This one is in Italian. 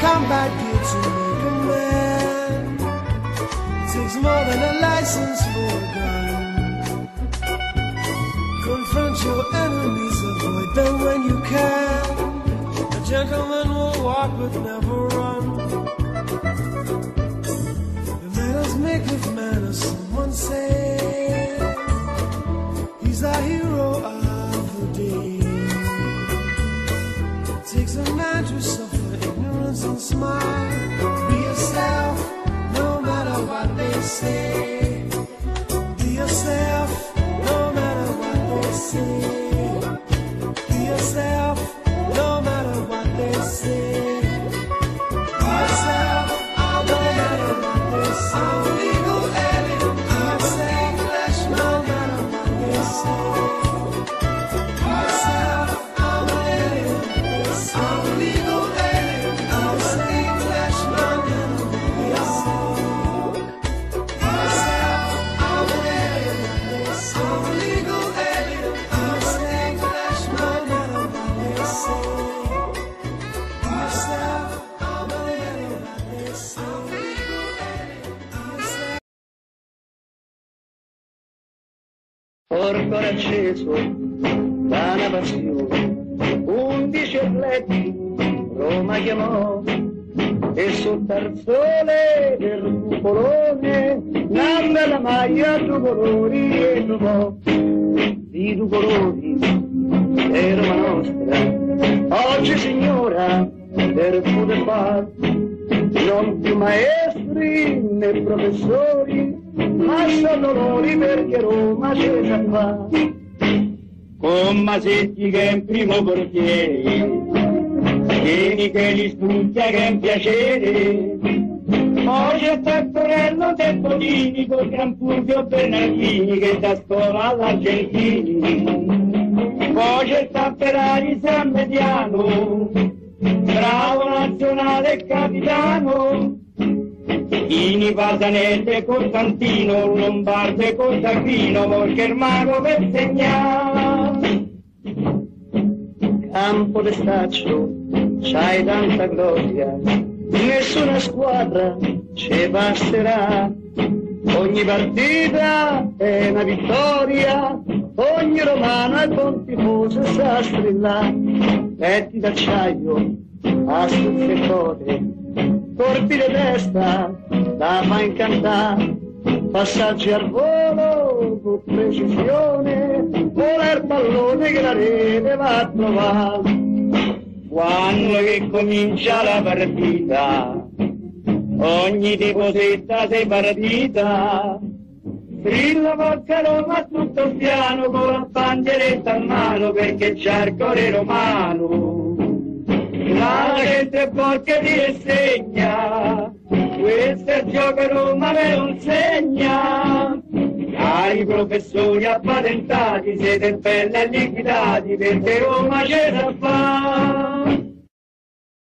combat gear to make a man. It takes more than a license for a gun. Confront your enemies, avoid them when you can. A gentleman will walk but never run. The manners make of manners, someone say. He's a hero of the day. It takes a man to suffer ignorance and smile. Be yourself, no matter what they say. Be yourself, no matter what they say. Be yourself, no matter what they say. Be yourself, no matter what they say. I'm legal alien, I'm saying flesh, no matter what they say. Be yourself, I'm alien, I'm legal alien, I'm saying flesh, no matter what they say. Be yourself, I'm alien, I'm legal alien, I'm saying flesh, no matter what they say. Be yourself, I'm alien, I'm legal alien, I'm saying. Porco acceso da una passione, 11 letti Roma chiamò, e sul tarzone del cupolone nanda la maglia due colori e trovò di due colori è Roma nostra. Oggi signora del poter far, non più maestri né professori, ma sono loro perché Roma c'è già qua. Con Masetti che è in primo portiere, Vieni che li sprucchia che è un piacere. Poi c'è Tettorello Tempolini con Gran Fulvio Bernardini che da scuola all'Argentini. Poi c'è Tapperari San Mediano, bravo nazionale e capitano. Ini Pasanelle Costantino, Lombardo e Costantino, perché il mago per segnare. Campo de Staccio, c'hai tanta gloria, nessuna squadra ci basterà. Ogni partita è una vittoria, ogni romano è buon tifoso e sa strillare. Petti d'acciaio, astuzie e code, colpi di testa, la fa incantare. Passaggi al volo con precisione, vola il pallone che la rete va a trovare. Quando che comincia la partita, ogni tifosetta sei partita. Strilla Forza Roma a tutto piano con la bandieretta a mano perché c'è il cuore romano. La gente porca ti insegna, questo è il gioco Roma me lo insegna. Ai professori appatentati siete belli e liquidati perché Roma ce la fa.